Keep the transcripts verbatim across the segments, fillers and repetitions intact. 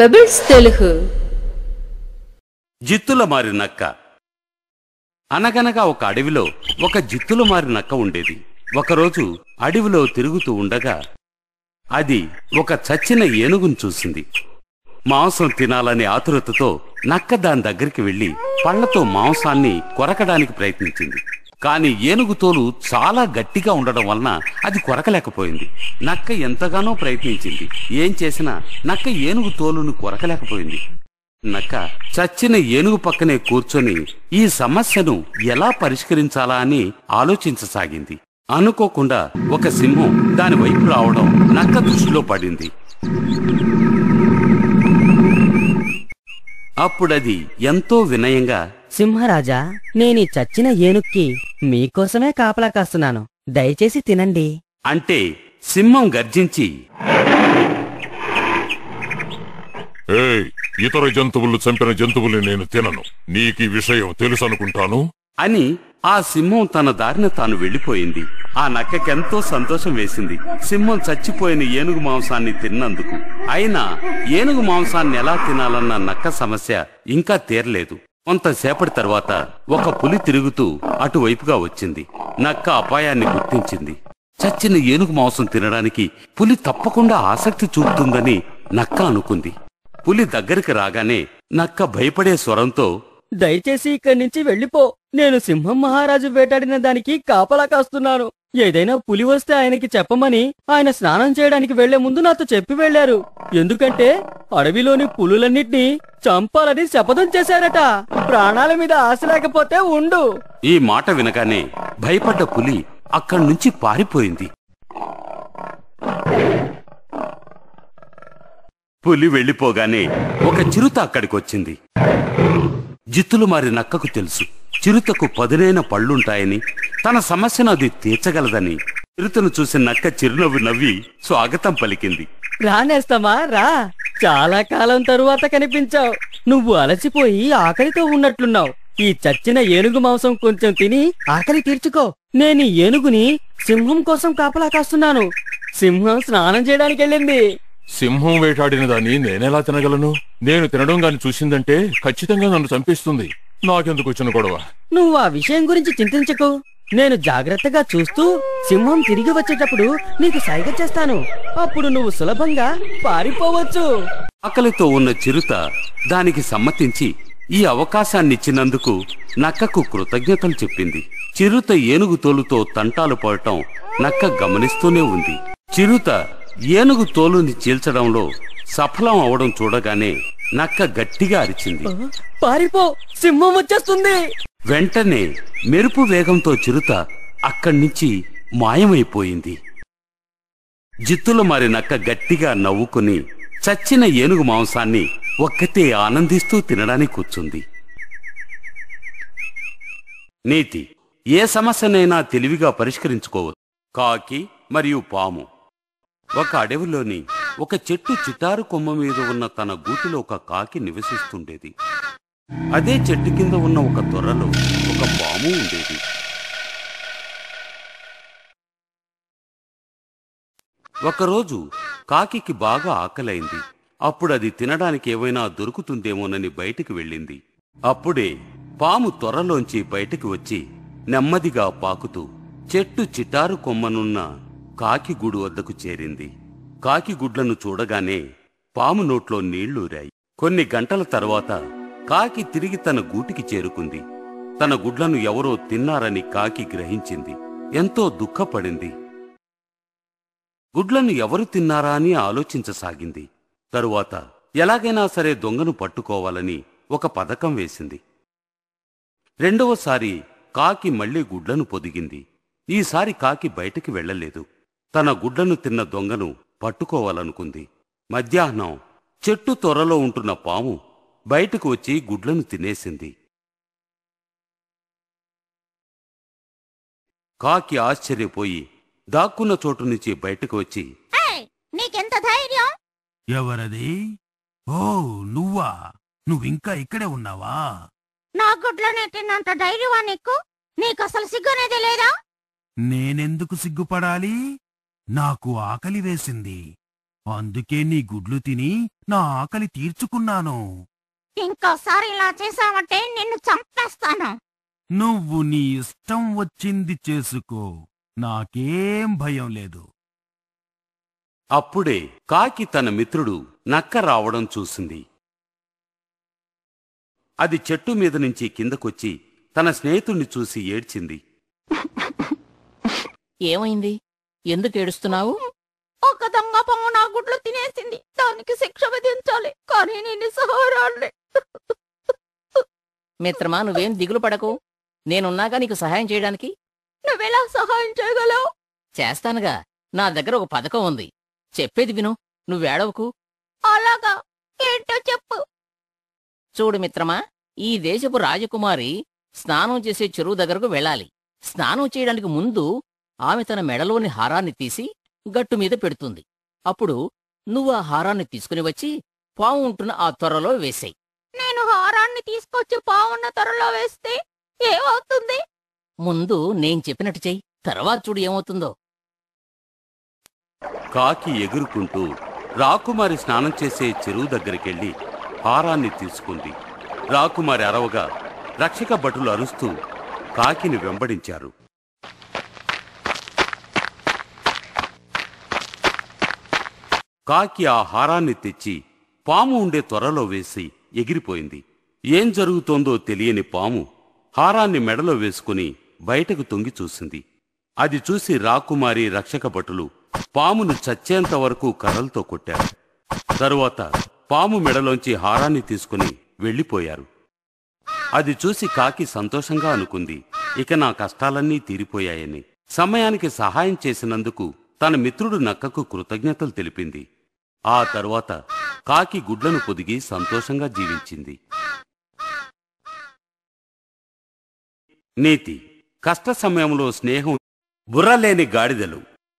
Pebbles Telugu. జిత్తుల మారి నక్క. అనగనగా ఒక అడవిలో ఒక జిత్తుల మారి నక్క ఉండేది. ఒకరోజు అడవిలో తిరుగుతూ ఉండగా అది ఒక చచ్చిన ఏనుగును చూసింది. మాంసం తినాలనే ఆతురతతో నక్క దాని దగ్గరికి వెళ్లి పళ్లతో మాంసాన్ని కొరకడానికి ప్రయత్నించింది. కాని ఏనుగు తోలు చాలా గట్టిగా ఉండడం వలన అది కొరకలేకపోయింది. నక్క ఎంతగానో ప్రయత్నించింది. ఏం చేసినా నక్క ఏనుగు తోలును కొరకలేకపోయింది. నక్క చచ్చిన ఏనుగు పక్కనే కూర్చొని ఈ సమస్యను ఎలా పరిష్కరించాలా అని ఆలోచించసాగింది. అనుకోకుండా ఒక సింహం దాని వైపు రావడం నక్క దృష్టిలో పడింది. అప్పుడది ఎంతో వినయంగా, సింహరాజా, నేనీ చచ్చిన ఏనుక్కి మీకోసమే కాపలా కాస్తున్నాను, దయచేసి తినండి అంటే సింహం గర్జించి, ఏయ్, ఇతర జంతువులు చంపిన జంతువులు నేను తినను, నీకీ విషయం తెలుసనుకుంటాను అని ఆ సింహం తన దారిన తాను వెళ్లిపోయింది. ఆ నక్కకెంతో సంతోషం వేసింది సింహం చచ్చిపోయిన ఏనుగు మాంసాన్ని తిన్నందుకు. అయినా ఏనుగు మాంసాన్ని ఎలా తినాలన్న నక్క సమస్య ఇంకా తీరలేదు. కొంతసేపటి తర్వాత ఒక పులి తిరుగుతూ అటువైపుగా వచ్చింది. నక్క అపాయాన్ని గుర్తించింది. చచ్చిన ఏనుగు మాంసం తినడానికి పులి తప్పకుండా ఆసక్తి చూపుతుందని నక్క అనుకుంది. పులి దగ్గరికి రాగానే నక్క భయపడే స్వరంతో, దయచేసి ఇక్కడి నుంచి వెళ్ళిపో, నేను సింహం మహారాజు వేటాడిన దానికి కాపలా కాస్తున్నాను. ఏదైనా పులి వస్తే ఆయనకి చెప్పమని ఆయన స్నానం చేయడానికి వెళ్లే ముందు నాతో చెప్పి వెళ్లారు. ఎందుకంటే అడవిలోని పులులన్నిటినీ చంపాలని శపథం చేశారట. ప్రాణాల మీద ఆశ లేకపోతే ఉండు. ఈ మాట వినగానే భయపడ్డ పులి అక్కడి నుంచి పారిపోయింది. పులి వెళ్లిపోగానే ఒక చిరుత అక్కడికొచ్చింది. జిత్తులు మారి నక్కకు తెలుసు చిరుతకు పదునైన పళ్లుంటాయని, తన సమస్యను అది తీర్చగలదని. చిరుతను చూసి నక్క చిరునవ్వు నవ్వి స్వాగతం పలికింది. రానేస్తామా, రా, చాలా కాలం తరువాత కనిపించావు. నువ్వు అలసిపోయి ఆకలితో ఉన్నట్లున్నావు. ఈ చచ్చిన ఏనుగు మాంసం కొంచెం తిని ఆకలి తీర్చుకో. నేను ఈ ఏనుగుని సింహం కోసం కాపలా కాస్తున్నాను. సింహం స్నానం చేయడానికి వెళ్ళింది. సింహం వేటాడిన దాన్ని నేనెలా తినగలను? నేను తినడం గాని చూసిందంటే ఖచ్చితంగా నన్ను చంపేస్తుంది. నాకెందుకు వచ్చిన గొడవ? నువ్వు ఆ విషయం గురించి చింతించకు. నేను జాగ్రత్తగా చూస్తూ సింహం తిరిగి వచ్చేటప్పుడు నీకు సైగ చేస్తాను. అప్పుడు నువ్వు సులభంగా పారిపోవచ్చు. ఆకలితో ఉన్న చిరుత దానికి సమ్మతించి ఈ అవకాశాన్నిచ్చినందుకు నక్కకు కృతజ్ఞతలు చెప్పింది. చిరుత ఏనుగు తోలుతో తంటాలు పడటం నక్క గమనిస్తూనే ఉంది. చిరుత ఏనుగు తోలుని చీల్చడంలో సఫలం అవడం చూడగానే నక్క గట్టిగా అరిచింది, పారిపో, సింహం వచ్చేస్తుంది. వెంటనే మెరుపు వేగంతో చిరుత అక్కడ్నుంచి మాయమైపోయింది. జిత్తుల మారి నక్క గట్టిగా నవ్వుకుని చచ్చిన ఏనుగు మాంసాన్ని ఒక్కతే ఆనందిస్తూ తినడానికి కూర్చుంది. నీతి: ఏ సమస్యనైనా తెలివిగా పరిష్కరించుకోవచ్చు. కాకి మరియు పాము. ఒక అడవిలోని ఒక చెట్టు చిటారు కొమ్మ మీద ఉన్న తన గూటిలో ఒక కాకి నివసిస్తుండేది. అదే చెట్టు కింద ఉన్న ఒక తొర్రలో ఒక పాము ఉండేది. ఒకరోజు కాకికి బాగా ఆకలైంది. అప్పుడు అది తినడానికి ఏమైనా దొరుకుతుందేమోనని బయటికి వెళ్ళింది. అప్పుడే పాము తొర్రలోంచి బయటికి వచ్చి నెమ్మదిగా పాకుతూ చెట్టు చిటారు కొమ్మనున్న కాకి గూడు వద్దకు చేరింది. కాకి గుడ్లను చూడగానే పాము నోట్లో నీళ్లూరాయి. కొన్ని గంటల తర్వాత కాకి తిరిగి తన గూటికి చేరుకుంది. తన గుడ్లను ఎవరో తిన్నారని కాకి గ్రహించింది. ఎంతో దుఃఖపడింది. గుడ్లను ఎవరు తిన్నారా అని ఆలోచించసాగింది. తరువాత ఎలాగైనా సరే దొంగను పట్టుకోవాలని ఒక పథకం వేసింది. రెండవసారి కాకి మళ్లీ గుడ్లను పొదిగింది. ఈసారి కాకి బయటికి వెళ్లలేదు. తన గుడ్లను తిన్న దొంగను పట్టుకోవాలనుకుంది. మధ్యాహ్నం చెట్టు తొర్రలో ఉంటున్న పాము బయటకు వచ్చి గుడ్లను తినేసింది. కాకి ఆశ్చర్యపోయి దాక్కున్న చోటు నుంచి బయటకు వచ్చి, నీకెంత ధైర్యం? ఎవరది? ఓ, నువ్వా? నువ్వింకా ఇక్కడే ఉన్నావా? నా గుడ్లనే తిన్నంత ధైర్యమా నీకు? నీకసలు సిగ్గునేదే లేదా? నేనెందుకు సిగ్గుపడాలి? నాకు ఆకలి వేసింది. అందుకే నీ గుడ్లు తిని నా ఆకలి తీర్చుకున్నాను. ఇంకోసారి ఇలా చేసావంటే నిన్ను చంపేస్తాను. నువ్వు నీ ఇష్టం వచ్చింది చేసుకో, నాకేం భయం లేదు. అప్పుడే కాకి తన మిత్రుడు నక్క రావడం చూసింది. అది చెట్టు మీద నుంచి కిందకొచ్చి తన స్నేహితుణ్ణి చూసి ఏడ్చింది. ఏమైంది? ఎందుకు ఏడుస్తున్నావు? ఒక దొంగ పాము నా గుడ్లు తినేసింది. దానికి శిక్ష విధించాలి, కానీ నేను సహారాన్ని. మిత్రమా, నువ్వేం దిగులు పడకు, నేనున్నాగా నీకు సహాయం చేయడానికి. నువ్వెలా సహాయం చేయగలవు? చేస్తానుగా. నా దగ్గర ఒక పథకం ఉంది, చెప్పేది విను, నువ్వేడవకు. అలాగా, ఏంటో చెప్పు. చూడు మిత్రమా, ఈ దేశపు రాజకుమారి స్నానం చేసే చెరువు దగ్గరకు వెళ్ళాలి. స్నానం చేయడానికి ముందు ఆమె తన మెడలోని హారాన్ని తీసి గట్టు మీద పెడుతుంది. అప్పుడు నువ్వు ఆ హారాన్ని తీసుకుని వచ్చి పాము ఉంటున్న ఆ త్వరలో వేసేయ్. నేను హారాన్ని తీసుకొచ్చి పావున్న త్వరలో వేస్తే ఏమవుతుంది? ముందు నేను చెప్పినట్టు చెయ్యి, తర్వాత చూడు ఏమవుతుందో. కాకి ఎగురుకుంటూ రాకుమారి స్నానం చేసే చెరువు దగ్గరికెళ్ళి హారాన్ని తీసుకుంది. రాకుమారి అరవగా రక్షక భటులు అరుస్తూ కాకిని వెంబడించారు. కాకి ఆ హారాన్ని తెచ్చి పాము ఉండే త్వరలో వేసి ఎగిరిపోయింది. ఏం జరుగుతోందో తెలియని పాము హారాన్ని మెడలో వేసుకుని బయటకు తొంగి చూసింది. అది చూసి రాకుమారి రక్షక భటులు పామును చచ్చేంత వరకు కర్రలతో కొట్టారు. తరువాత పాము మెడలోంచి హారాన్ని తీసుకుని వెళ్ళిపోయారు. అది చూసి కాకి సంతోషంగా అనుకుంది, ఇక నా కష్టాలన్నీ తీరిపోయాయని. సమయానికి సహాయం చేసినందుకు తన మిత్రుడు నక్కకు కృతజ్ఞతలు తెలిపింది. ఆ తరువాత కాకి గుడ్లను పొదిగి సంతోషంగా జీవించింది. నీతి: కష్ట సమయంలో స్నేహం బుర్రలేని గాడిదలు.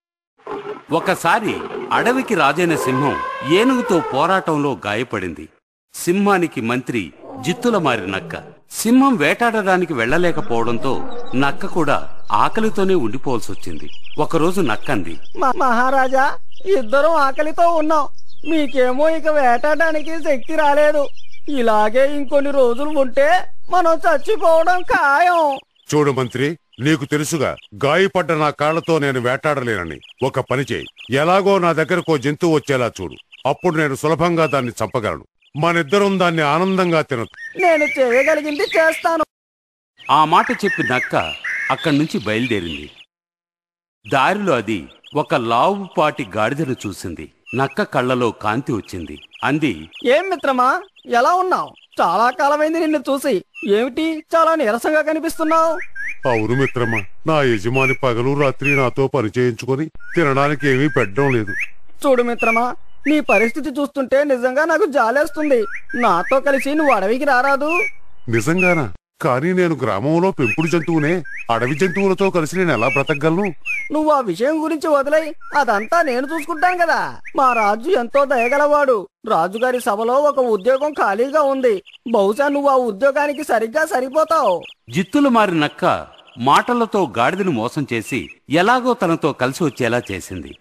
ఒకసారి అడవికి రాజైన సింహం ఏనుగుతో పోరాటంలో గాయపడింది. సింహానికి మంత్రి జిత్తులమారి నక్క. సింహం వేటాడడానికి వెళ్లలేకపోవడంతో నక్క కూడా ఆకలితోనే ఉండిపోవాల్సొచ్చింది. ఒకరోజు నక్కంది, మహారాజా, ఇద్దరం ఆకలితో ఉన్నాం. మీకేమో ఇక వేటాడడానికి శక్తి రాలేదు. ఇలాగే ఇంకొన్ని రోజులు ఉంటే మనం చచ్చిపోవడం ఖాయం. చూడు మంత్రి, నీకు తెలుసుగా గాయపడ్డ నా కాళ్లతో నేను వేటాడలేనని. ఒక పని చేయి, ఎలాగో నా దగ్గరకు జంతువు వచ్చేలా చూడు. అప్పుడు నేను సులభంగా దాన్ని చంపగలను. మనిద్దరం దాన్ని ఆనందంగా తినొచ్చు. నేను చేయగలిగింది చేస్తాను. ఆ మాట చెప్పి నక్క అక్కడి నుంచి బయలుదేరింది. దారిలో అది ఒక లావుపాటి గాడిదను చూసింది. నక్క కళ్ళలో కాంతి వచ్చింది. అంది, ఏం మిత్రమా, ఎలా ఉన్నావు? చాలా కాలమైంది నిన్ను చూసి. ఏమిటి చాలా నీరసంగా కనిపిస్తున్నావు? అవును మిత్రమా, నా యజమాని పగలు రాత్రి నాతో పని చేయించుకొని తినడానికి ఏమీ పెట్టడం లేదు. చూడు మిత్రమా, నీ పరిస్థితి చూస్తుంటే నిజంగా నాకు జాలేస్తుంది. నాతో కలిసి నువ్వు అడవికి రారాదు? నిజంగానా? కానీ నేను గ్రామంలో పెంపుడు జంతువునే. అడవి జంతువులతో కలిసి నేను ఎలా బ్రతకగలను? నువ్వు ఆ విషయం గురించి వదిలేయ్, అదంతా నేను చూసుకుంటాను కదా. మా రాజు ఎంతో దయగలవాడు. రాజుగారి సభలో ఒక ఉద్యోగం ఖాళీగా ఉంది. బహుశా నువ్వు ఆ ఉద్యోగానికి సరిగ్గా సరిపోతావు. జిత్తులమారి నక్క మాటలతో గాడిదను మోసం చేసి ఎలాగో తనతో కలిసి వచ్చేలా చేసింది.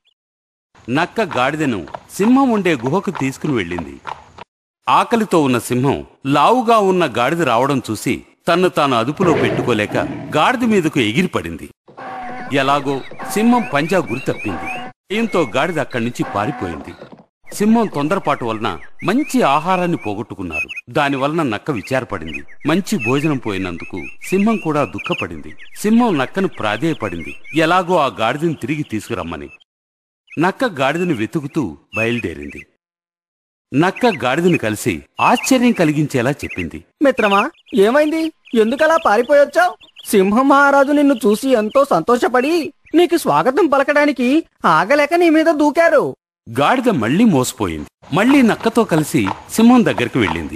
నక్క గాడిదను సింహం ఉండే గుహకు తీసుకుని వెళ్ళింది. ఆకలితో ఉన్న సింహం లావుగా ఉన్న గాడిద రావడం చూసి తన్ను తాను అదుపులో పెట్టుకోలేక గాడిద మీదకు ఎగిరిపడింది. ఎలాగో సింహం పంజా గురి తప్పింది. భయంతో గాడిద అక్కడి నుంచి పారిపోయింది. సింహం తొందరపాటు వలన మంచి ఆహారాన్ని పోగొట్టుకున్నారు. దానివలన నక్క విచారపడింది. మంచి భోజనం పోయినందుకు సింహం కూడా దుఃఖపడింది. సింహం నక్కను ప్రాధేయపడింది, ఎలాగో ఆ గాడిదని తిరిగి తీసుకురమ్మని. నక్క గాడిదని వెతుకుతూ బయలుదేరింది. నక్క గాడిదని కలిసి ఆశ్చర్యం కలిగించేలా చెప్పింది. మిత్రమా, ఏమైంది? ఎందుకలా పారిపోయొచ్చావు? సింహం మహారాజు నిన్ను చూసి ఎంతో సంతోషపడి నీకు స్వాగతం పలకడానికి ఆగలేక నీ మీద దూకారు. గాడిద మళ్లీ మోసపోయింది. మళ్లీ నక్కతో కలిసి సింహం దగ్గరికి వెళ్ళింది.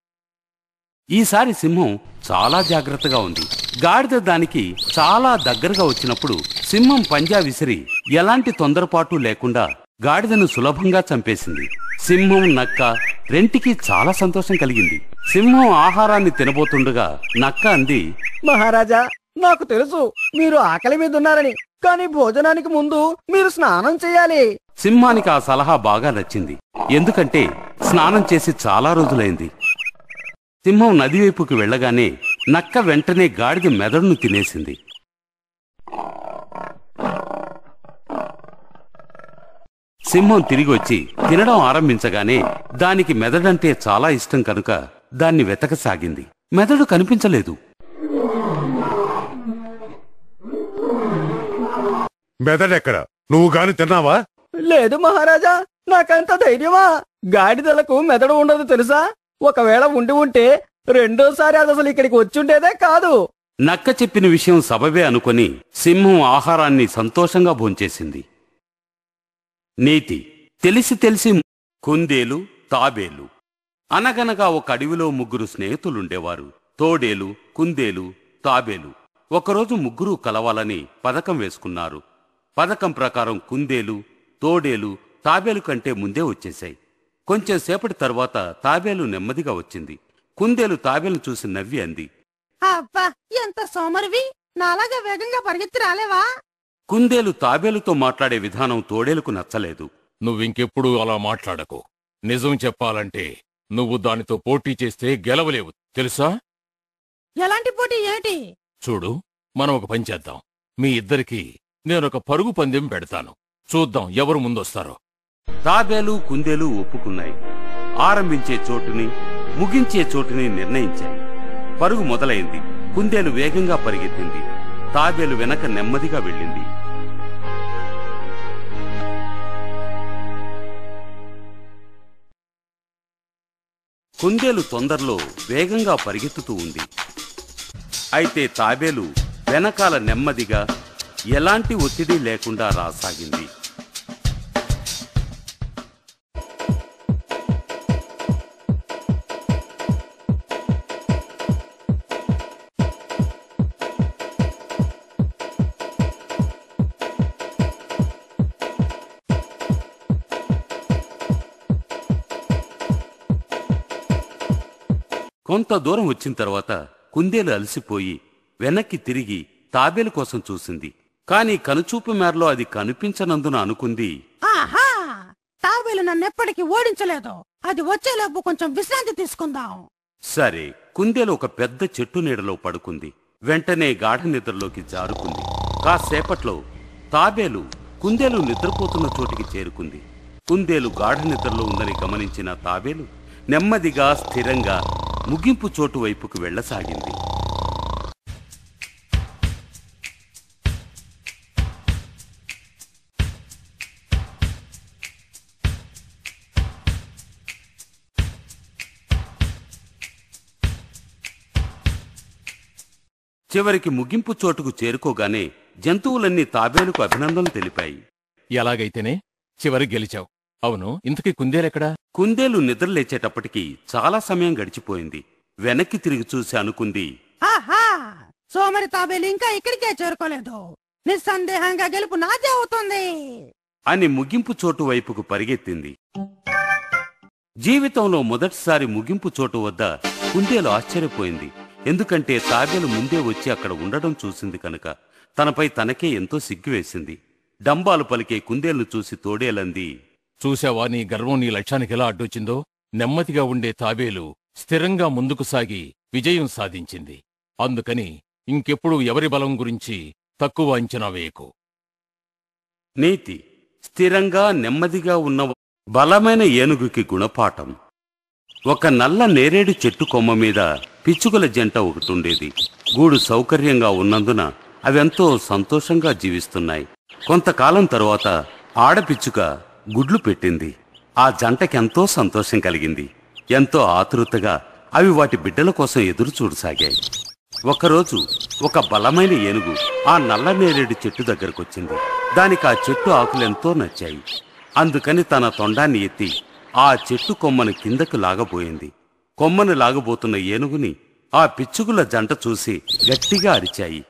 ఈసారి సింహం చాలా జాగ్రత్తగా ఉంది. గాడిద దానికి చాలా దగ్గరగా వచ్చినప్పుడు సింహం పంజా విసిరి ఎలాంటి తొందరపాటు లేకుండా గాడిదను సులభంగా చంపేసింది. సింహం నక్క రెంటికి చాలా సంతోషం కలిగింది. సింహం ఆహారాన్ని తినబోతుండగా నక్క అంది, మహారాజా, నాకు తెలుసు మీరు ఆకలి మీద ఉన్నారని. కానీ భోజనానికి ముందు మీరు స్నానం చేయాలి. సింహానికి ఆ సలహా బాగా నచ్చింది. ఎందుకంటే స్నానం చేసి చాలా రోజులైంది. సింహం నది వైపుకి వెళ్ళగానే నక్క వెంటనే గాడిద మెదడును తినేసింది. సింహం తిరిగి వచ్చి తినడం ఆరంభించగానే దానికి మెదడంటే చాలా ఇష్టం కనుక దాన్ని వెతకసాగింది. మెదడు కనిపించలేదు. మెదడెక్కడ? నువ్వు గాని తిన్నావా? లేదు మహారాజా, నాకంత ధైర్యమా? గాడిదలకు మెదడు ఉండదు తెలుసా? ఒకవేళ ఉండి ఉంటే రెండోసారి అది అసలు ఇక్కడికి వచ్చుండేదే కాదు. నక్క చెప్పిన విషయం సబబే అనుకొని సింహం ఆహారాన్ని సంతోషంగా భోంచేసింది. నీతి తెలిసి తెలిసి కుందేలు తాబేలు. అనగనగా ఒక అడవిలో ముగ్గురు స్నేహితులుండేవారు. తోడేలు, కుందేలు, తాబేలు. ఒకరోజు ముగ్గురూ కలవాలని పథకం వేసుకున్నారు. పథకం ప్రకారం కుందేలు, తోడేలు తాబేలు కంటే ముందే వచ్చేశాయి. కొంచెం సేపటి తర్వాత తాబేలు నెమ్మదిగా వచ్చింది. కుందేలు తాబేలు చూసి నవ్వి అంది, అబ్బా ఎంత సోమరివి, నాలాగా వేగంగా పరిగెత్తి రాలేవా? కుందేలు తాబేలుతో మాట్లాడే విధానం తోడేలుకు నచ్చలేదు. నువ్వింకెప్పుడూ అలా మాట్లాడకు. నిజం చెప్పాలంటే నువ్వు దానితో పోటీ చేస్తే గెలవలేవు తెలుసా? ఎలాంటి పోటీ ఏమిటి? చూడు, మనం ఒక పని చేద్దాం. మీ ఇద్దరికీ నేనొక పరుగు పందెం పెడతాను. చూద్దాం ఎవరు ముందొస్తారో. తాబేలు కుందేలు ఒప్పుకున్నాయి. ఆరంభించే చోటుని ముగించే చోటుని నిర్ణయించాయి. పరుగు మొదలైంది. కుందేలు వేగంగా పరిగెత్తింది. తాబేలు వెనక నెమ్మదిగా వెళ్ళింది. కుందేలు తొందరలో వేగంగా పరిగెత్తుతూ ఉంది. అయితే తాబేలు వెనకాల నెమ్మదిగా ఎలాంటి ఒత్తిడి లేకుండా రాసాగింది. కొంత దూరం వచ్చిన తర్వాత కుందేలు అలసిపోయి వెనక్కి తిరిగి తాబేలు కోసం చూసింది. కాని కనుచూపు మేరలో అది కనిపించనందున అనుకుంది, ఆహా, తాబేలు నన్నెప్పటికీ ఓడించలేదు. అది వచ్చేలోపు కొంచెం విశ్రాంతి తీసుకుందాం. సరే. కుందేలు ఒక పెద్ద చెట్టు నీడలో పడుకుంది. వెంటనే గాఢ నిద్రలోకి జారుకుంది. కాసేపట్లో తాబేలు కుందేలు నిద్రపోతున్న చోటికి చేరుకుంది. కుందేలు గాఢ నిద్రలో ఉందని గమనించిన తాబేలు నెమ్మదిగా స్థిరంగా ముగింపు చోటు వైపుకు వెళ్లసాగింది. చివరికి ముగింపు చోటుకు చేరుకోగానే జంతువులన్నీ తాబేలుకు అభినందనలు తెలిపాయి. ఎలాగైతేనే చివరి గెలిచావు. అవును, ఇంతకీ కుందేలెక్కడా? కుందేలు నిద్రలేచేటప్పటికి చాలా సమయం గడిచిపోయింది. వెనక్కి తిరిగి చూసి అనుకుంది, ఆహా, సోమరి తాబేలు ఇంకా ఇక్కడికే చేరుకోలేదు. నిస్సందేహంగా గెలుపు నాదే అవుతుంది అని ముగింపు చోటు వైపుకు పరిగెత్తింది. జీవితంలో మొదటిసారి ముగింపు చోటు వద్ద కుందేలు ఆశ్చర్యపోయింది. ఎందుకంటే తాబేలు ముందే వచ్చి అక్కడ ఉండడం చూసింది కనుక తనపై తనకే ఎంతో సిగ్గువేసింది. డంబాలు పలికే కుందేలును చూసి తోడేలంది, చూశావా నీ గర్వం నీ లక్ష్యానికి ఎలా అడ్డొచ్చిందో? నెమ్మదిగా ఉండే తాబేలు స్థిరంగా ముందుకు సాగి విజయం సాధించింది. అందుకని ఇంకెప్పుడు ఎవరి బలం గురించి తక్కువ అంచనా వేయకు. నీతి స్థిరంగా నెమ్మదిగా ఉన్న బలమైన ఏనుగుకి గుణపాఠం. ఒక నల్ల నేరేడు చెట్టు కొమ్మ మీద పిచ్చుకల జంట ఒకటుండేది. గూడు సౌకర్యంగా ఉన్నందున అవెంతో సంతోషంగా జీవిస్తున్నాయి. కొంతకాలం తరువాత ఆడపిచ్చుక గుడ్లు పెట్టింది. ఆ జంటకెంతో సంతోషం కలిగింది. ఎంతో ఆతృతగా అవి వాటి బిడ్డల కోసం ఎదురు చూడసాగాయి. ఒకరోజు ఒక బలమైన ఏనుగు ఆ నల్ల నేరేడు చెట్టు దగ్గరకొచ్చింది. దానికి ఆ చెట్టు ఆకులెంతో నచ్చాయి. అందుకని తన తొండాన్ని ఎత్తి ఆ చెట్టు కొమ్మను కిందకు లాగబోయింది. కొమ్మను లాగబోతున్న ఏనుగుని ఆ పిచ్చుగుల జంట చూసి గట్టిగా అరిచాయి.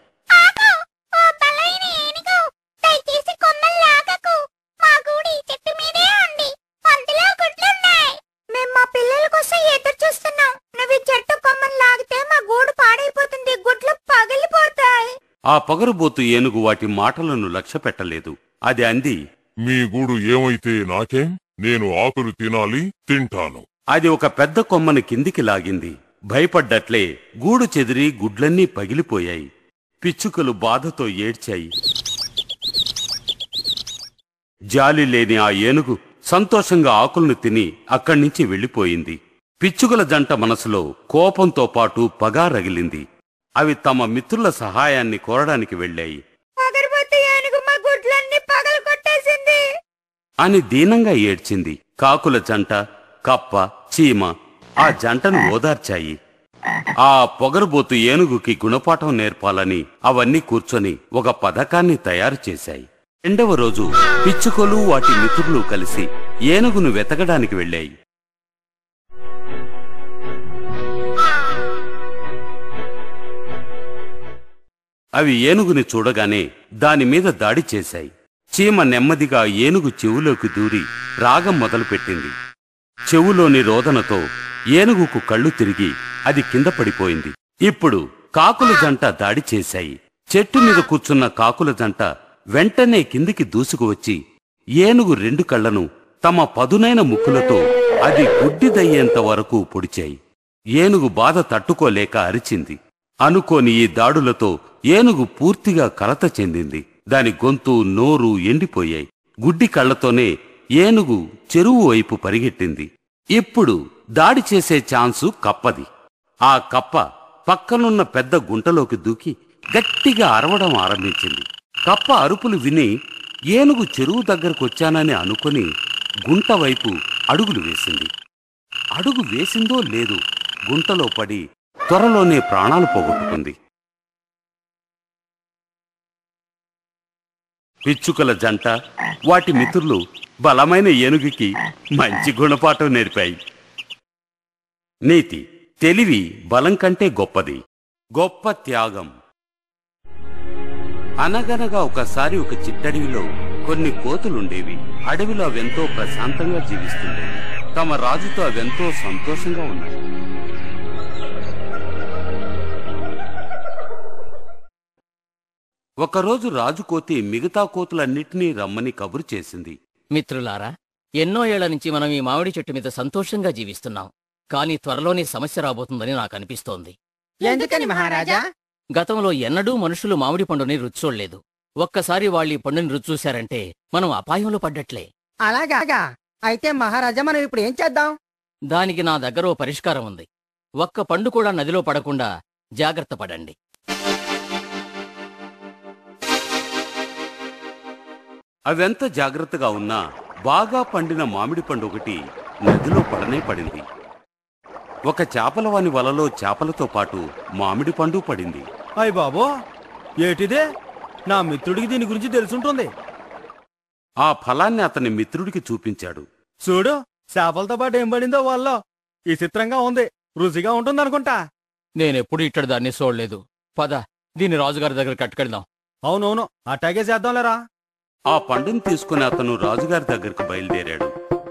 ఆ పొగరుబోతు ఏనుగు వాటి మాటలను లక్ష్య పెట్టలేదు. అది అంది, మీ గూడు ఏమైతే నాకేం, నేను ఆకులు తినాలి, తింటాను. అది ఒక పెద్ద కొమ్మని కిందికి లాగింది. భయపడ్డట్లే గూడు చెదిరి గుడ్లన్నీ పగిలిపోయాయి. పిచ్చుకలు బాధతో ఏడ్చాయి. జాలి లేని ఆ ఏనుగు సంతోషంగా ఆకులను తిని అక్కడ్నించి వెళ్ళిపోయింది. పిచ్చుకల జంట మనసులో కోపంతో పాటు పగా రగిలింది. అవి తమ మిత్రుల సహాయాన్ని కోరడానికి వెళ్ళాయి. అని దీనంగా ఏడ్చింది. కాకుల జంట, కప్ప, చీమ ఆ జంటను ఓదార్చాయి. ఆ పొగరుబోతు ఏనుగుకి గుణపాఠం నేర్పాలని అవన్నీ కూర్చొని ఒక పథకాన్ని తయారు చేశాయి. రెండవ రోజు పిచ్చుకలు వాటి మిత్రులు కలిసి ఏనుగును వెతకడానికి వెళ్ళాయి. అవి ఏనుగుని చూడగానే దానిమీద దాడి చేశాయి. చీమ నెమ్మదిగా ఏనుగు చెవులోకి దూరి రాగం మొదలుపెట్టింది. చెవులోని రోదనతో ఏనుగుకు కళ్ళు తిరిగి అది కింద పడిపోయింది. ఇప్పుడు కాకుల జంట దాడి చేశాయి. చెట్టు మీద కూర్చున్న కాకుల జంట వెంటనే కిందికి దూసుకువచ్చి ఏనుగు రెండు కళ్లను తమ పదునైన ముక్కులతో అది గుడ్డిదయ్యేంత వరకు పొడిచాయి. ఏనుగు బాధ తట్టుకోలేక అరిచింది. అనుకోని ఈ దాడులతో ఏనుగు పూర్తిగా కలత చెందింది. దాని గొంతు, నోరు ఎండిపోయాయి. గుడ్డి కళ్లతోనే ఏనుగు చెరువు వైపు పరిగెట్టింది. ఇప్పుడు దాడి చేసే ఛాన్సు కప్పది. ఆ కప్ప పక్కనున్న పెద్ద గుంటలోకి దూకి గట్టిగా అరవడం ఆరంభించింది. కప్ప అరుపులు విని ఏనుగు చెరువు దగ్గరకొచ్చానని అనుకుని గుంట వైపు అడుగులు వేసింది. అడుగు వేసిందో లేదు, గుంటలో పడి త్వరలోనే ప్రాణాలు పోగొట్టుకుంది. పిచ్చుకల జంట, వాటి మిత్రులు బలమైన ఏనుగుకి మంచి గుణపాఠం నేర్పాయి. నీతి: తెలివి బలం కంటే గొప్పది. గొప్ప త్యాగం. అనగనగా ఒకసారి ఒక చిట్టడవిలో కొన్ని కోతులుండేవి. అడవిలో అవెంతో ప్రశాంతంగా జీవిస్తుండేవి. తమ రాజుతో అవెంతో సంతోషంగా ఉన్నాయి. ఒకరోజు రాజు కోతి మిగతా కోతులన్నిటినీ రమ్మని కబురు చేసింది. మిత్రులారా, ఎన్నో ఏళ్ల నుంచి మనం ఈ మామిడి చెట్టు మీద సంతోషంగా జీవిస్తున్నాం. కానీ త్వరలోనే సమస్య రాబోతుందని నాకు అనిపిస్తోంది. ఎందుకని మహారాజా? గతంలో ఎన్నడూ మనుషులు మామిడి పండుని రుచి చూడలేదు. ఒక్కసారి వాళ్ళీ పండుని రుచి చూశారంటే మనం అపాయంలో పడ్డట్లే. అలాగా? అయితే మహారాజా, మనం ఇప్పుడు ఏం చేద్దాం? దానికి నా దగ్గర ఓ పరిష్కారం ఉంది. ఒక్క పండు కూడా నదిలో పడకుండా జాగ్రత్త పడండి. అవెంత జాగ్రత్తగా ఉన్నా బాగా పండిన మామిడి పండు ఒకటి నదిలో పడనే పడింది. ఒక చేపలవాని వలలో చేపలతో పాటు మామిడి పండు పడింది. అయ్ బాబో, ఏటిదే? నా మిత్రుడికి దీని గురించి తెలుసుంటుంది. ఆ ఫలాన్ని అతని మిత్రుడికి చూపించాడు. చూడు, చేపలతో పాటు ఏం పడిందో వాళ్ళలో. ఈ చిత్రంగా ఉంది, రుచిగా ఉంటుందనుకుంటా. నేనెప్పుడు ఇట్టడి దాన్ని చూడలేదు. పద, దీన్ని రాజుగారి దగ్గర కట్టుకెళ్దాం. అవునవును, అట్టాగే చేద్దాంలేరా. ఆ పండుని తీసుకుని అతను రాజుగారి దగ్గరకు బయలుదేరాడు.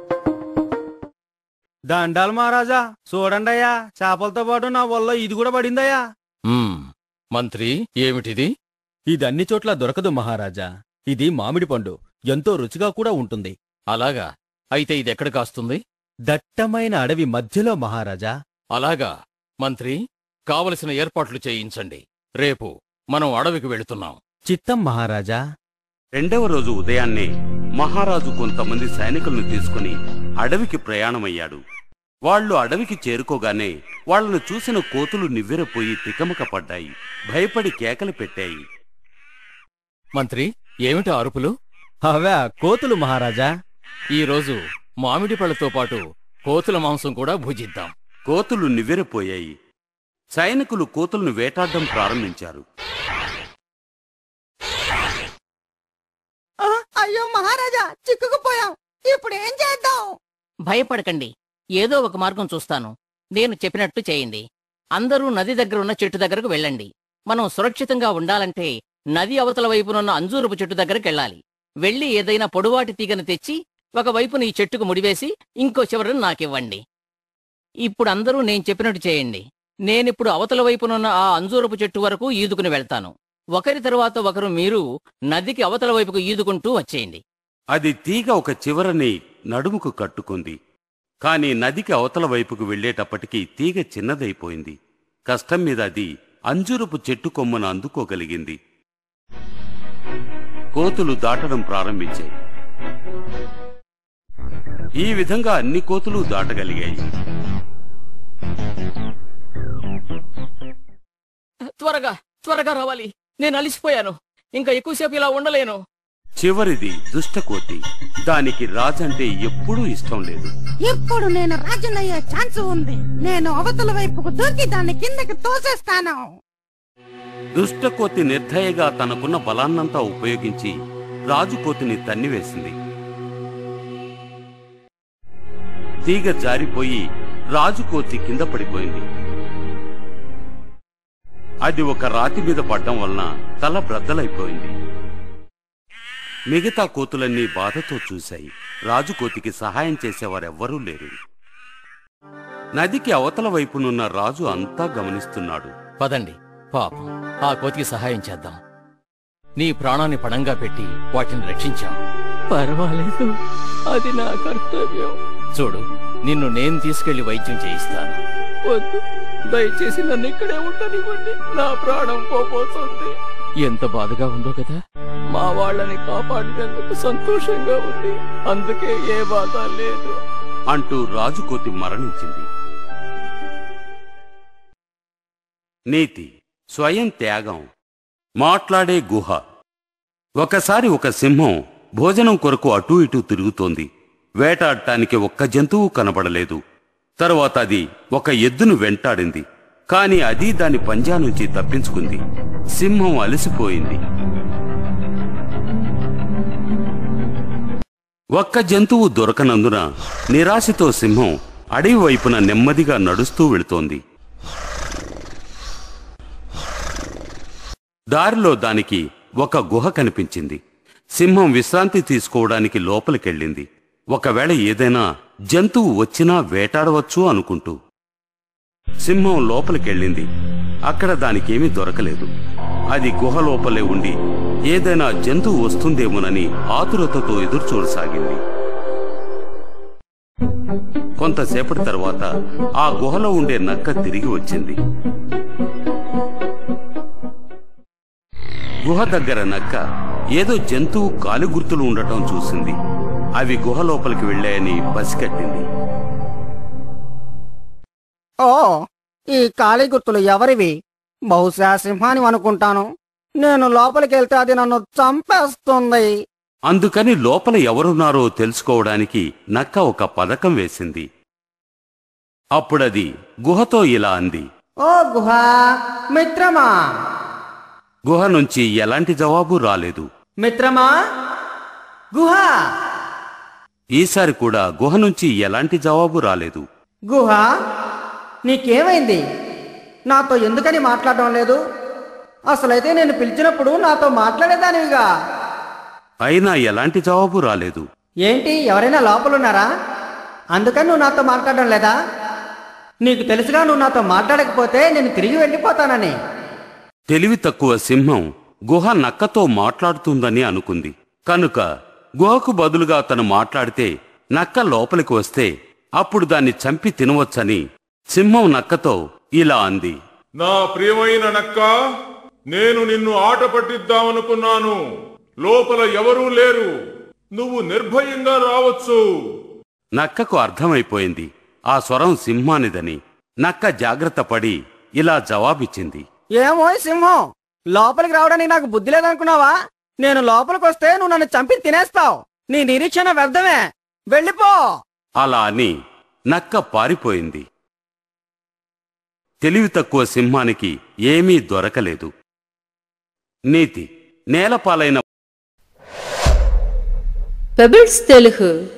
దండాలు మహారాజా, చూడండయ్యా, చేపలతో పాటు నా వల్ల ఇది కూడా పడిందయ్యా. మ్మ్. మంత్రి, ఏమిటిది? ఇదన్ని చోట్ల దొరకదు మహారాజా. ఇది మామిడి పండు, ఎంతో రుచిగా కూడా ఉంటుంది. అలాగా? అయితే ఇదెక్కడ కాస్తుంది? దట్టమైన అడవి మధ్యలో మహారాజా. అలాగా? మంత్రి, కావలసిన ఏర్పాట్లు చేయించండి. రేపు మనం అడవికి వెళుతున్నాం. చిత్తం మహారాజా. రెండవ రోజు ఉదయాన్నే మహారాజు కొంతమంది సైనికులను తీసుకుని అడవికి ప్రయాణమయ్యాడు. వాళ్లు అడవికి చేరుకోగానే వాళ్లను చూసిన కోతులు నివ్వెరపోయి తికమక పడ్డాయి. భయపడి కేకలు పెట్టాయి. మంత్రి, ఏమిటా అరుపులు? అవే కోతులు మహారాజా. ఈరోజు మామిడి పళ్ళతో పాటు కోతుల మాంసం కూడా భుజిద్దాం. కోతులు నివ్వెరపోయాయి. సైనికులు కోతులను వేటాడడం ప్రారంభించారు. అయ్యో మహారాజా, చిక్కుకుపోయాం. ఇప్పుడు ఏం చేద్దాం? భయపడకండి, ఏదో ఒక మార్గం చూస్తాను. నేను చెప్పినట్టు చేయండి. అందరూ నది దగ్గర ఉన్న చెట్టు దగ్గరకు వెళ్ళండి. మనం సురక్షితంగా ఉండాలంటే నది అవతల వైపునున్న అంజూరపు చెట్టు దగ్గరకెళ్ళాలి. వెళ్ళి ఏదైనా పొడువాటి తీగను తెచ్చి ఒకవైపున ఈ చెట్టుకు ముడివేసి ఇంకో చివరను నాకివ్వండి. ఇప్పుడు అందరూ నేను చెప్పినట్టు చేయండి. నేనిప్పుడు అవతల వైపునున్న ఆ అంజూరపు చెట్టు వరకు ఈదుకుని వెళ్తాను. ఒకరి తరువాత ఒకరు మీరు నదికి అవతల వైపుకు ఈదుకుంటూ వచ్చేయండి. అది తీగ ఒక చివరని నడుముకు కట్టుకుంది. కాని నదికి అవతల వైపుకు వెళ్లేటప్పటికీ తీగ చిన్నదైపోయింది. కష్టం మీద అది అంజురపు చెట్టు కొమ్మను అందుకోగలిగింది. కోతులు దాటడం ప్రారంభించాయి. ఈ విధంగా అన్ని కోతులు దాటగలిగాయి. త్వరగా త్వరగా రావాలి, నేను అలిసిపోయాను, ఇంకా ఎక్కువసేపు ఇలా ఉండలేను. చివరిది దుష్టకోతి. దానికి రాజంటే ఎప్పుడూ ఇష్టం లేదు. ఇప్పుడు నేను రాజునయ్యే ఛాన్స్ ఉంది. నేను అవతల వైపుకు దూకి దాన్ని కిందకి తోసేస్తాను. దుష్టకోతి నిర్దయగా తనకున్న బలాన్నంతా ఉపయోగించి రాజుకోతిని తన్నివేసింది. తీగ జారిపోయి రాజుకోతి కింద పడిపోయింది. అది ఒక రాతి మీద పడ్డం వలన తల బ్రద్దలైపోయింది. మిగతా కోతులన్నీ బాధతో చూశాయి. రాజుకోతికి సహాయం చేసేవారెవ్వరూ లేరు. నదికి అవతల వైపునున్న రాజు అంతా గమనిస్తున్నాడు. పదండి, పాపం ఆ కోతికి సహాయం చేద్దాం. నీ ప్రాణాన్ని పణంగా పెట్టి వాటిని రక్షించాం. పర్వాలేదు, అది నా కర్తవ్యం. చూడు, నిన్ను నేను తీసుకెళ్లి వైద్యం చేయిస్తాను. వద్దు, దయచేసి నన్ను ఇక్కడే ఉండనివ్వండి. నా ప్రాణం పోపోతుంది. ఎంత బాధగా ఉందో కదా. మా వాళ్ళని కాపాడినందుకు సంతోషంగా ఉంది, అందుకే ఏ బాధ లేదు అంటూ రాజుకోతి మరణించింది. నీతి, స్వయం త్యాగం. మాట్లాడే గుహ. ఒకసారి ఒక సింహం భోజనం కొరకు అటూ ఇటూ తిరుగుతోంది. వేటాడటానికి ఒక్క జంతువు కనబడలేదు. తరువాత అది ఒక ఎద్దును వెంటాడింది. కాని అది దాని పంజా నుంచి తప్పించుకుంది. సింహం అలసిపోయింది. ఒక్క జంతువు దొరకనందున నిరాశతో సింహం అడవి వైపున నెమ్మదిగా నడుస్తూ వెళుతోంది. దారిలో దానికి ఒక గుహ కనిపించింది. సింహం విశ్రాంతి తీసుకోవడానికి లోపలికెళ్ళింది. ఒకవేళ ఏదైనా జంతువు వచ్చినా వేటాడవచ్చు అనుకుంటూ సింహం లోపలికెళ్ళింది. అక్కడ దానికేమీ దొరకలేదు. అది గుహ లోపలే ఉండి ఏదైనా జంతువు వస్తుందేమోనని ఆతురతతో ఎదురుచూడసాగింది. కొంతసేపటి తరువాత ఆ గుహలో ఉండే నక్క తిరిగి వచ్చింది. గుహ దగ్గర నక్క ఏదో జంతువు కాలి గుర్తులు ఉండటం చూసింది. అవి గుహ లోపలికి వెళ్ళాయని పసికట్టింది. ఓ, ఈ ఖాళీ గుర్తులు ఎవరివి? బహుశా సింహాని అనుకుంటాను. నేను లోపలికి వెళ్తే అది నన్ను చంపేస్తుంది. అందుకని లోపల ఎవరున్నారో తెలుసుకోవడానికి నక్క ఒక పథకం వేసింది. అప్పుడది గుహతో ఇలా అంది. ఓ గుహ మిత్రమా. గుహ నుంచి ఎలాంటి జవాబు రాలేదు. మిత్రమా, గుహ. ఈసారి కూడా గుహ నుంచి ఎలాంటి జవాబు రాలేదు. గుహ, నీకేమైంది? నాతో ఎందుకని మాట్లాడడం లేదు? అసలైతే నేను పిలిచినప్పుడు నాతో మాట్లాడేదానివిగా. అయినా ఎలాంటి జవాబు రాలేదు. ఏంటి, ఎవరైనా లోపలున్నారా? అందుకని నువ్వు నాతో మాట్లాడడం లేదా? నీకు తెలుసుగా నువ్వు నాతో మాట్లాడకపోతే నేను తిరిగి వెళ్ళిపోతానని. తెలివి తక్కువ సింహం గుహ నక్కతో మాట్లాడుతుందని అనుకుంది. కనుక గుహకు బదులుగా తను మాట్లాడితే నక్క లోపలికి వస్తే అప్పుడు దాన్ని చంపి తినవచ్చని సింహం నక్కతో ఇలా అంది. నా ప్రియమైన నక్క, నేను నిన్ను ఆట పట్టిద్దామనుకున్నాను. లోపల ఎవరూ లేరు. నువ్వు నిర్భయంగా రావచ్చు. నక్కకు అర్థమైపోయింది ఆ స్వరం సింహానిదని. నక్క జాగ్రత్త పడి ఇలా జవాబిచ్చింది. ఏమో సింహం, లోపలికి రావడానికి నాకు బుద్ధి లేదనుకున్నావా? నేను లోపలికి వస్తే నువ్వు నన్ను చంపి తినేస్తావు. నీ నిరీక్షణ వ్యర్థమే, వెళ్ళిపో. అలా అని నక్క పారిపోయింది. తెలివి తక్కువ సింహానికి ఏమీ దొరకలేదు. నీతి, నేలపాలైన పెబిల్స్ తెలుగు